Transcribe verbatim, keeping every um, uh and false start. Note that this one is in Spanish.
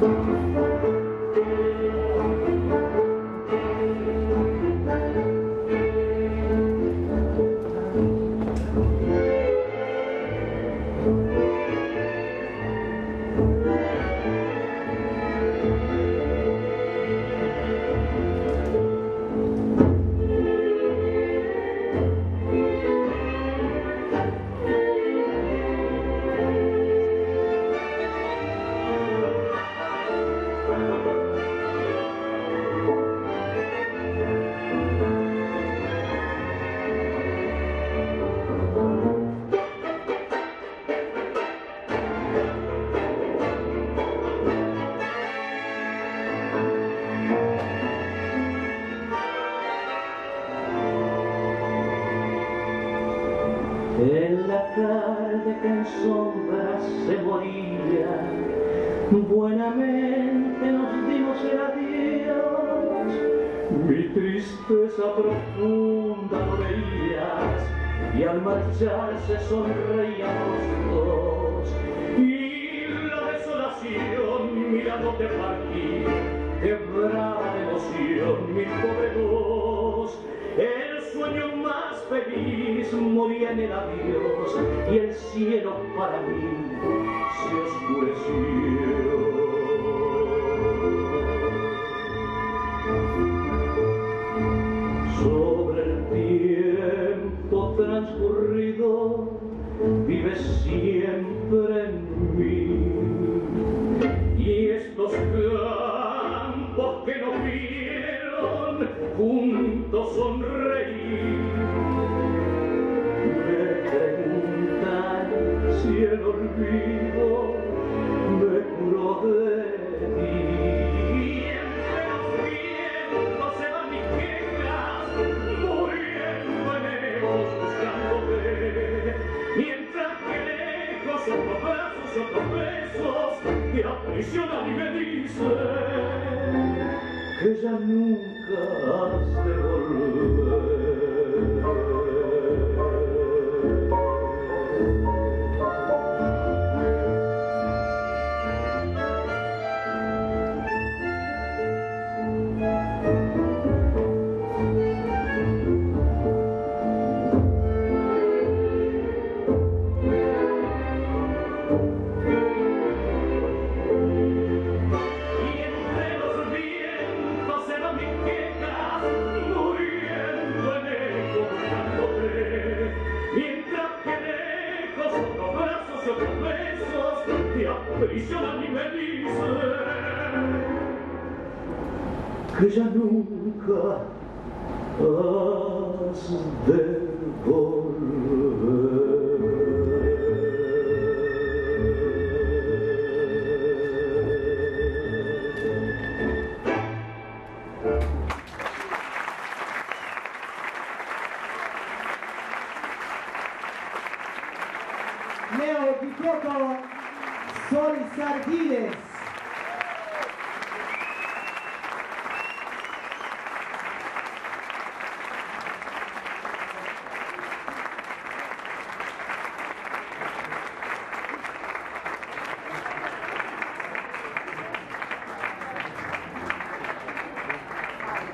En la tarde que en sombras se moría, buenamente nos dimos el adiós. Mi tristeza profunda lo veías, y al marcharse sonreíamos dos. Y la desolación mirándote partir, quebraba de emoción mi pobre voz. El sueño más feliz moría en el adiós, y el cielo para mí se oscureció. Sobre el tiempo transcurrido vive siempre en mí, y estos campos que nos vieron juntos sonreír me preguntan si el olvido me curó de ti. Entre los vientos se van mis quejas, muriendo en ellos buscándote, mientras que lejos otros brazos y otros besos me aprisionan y me dicen que ya nunca has de volver. Aprisionan y me dicen que ya nunca has de volver. Leo Picotto, Sol Sardiles.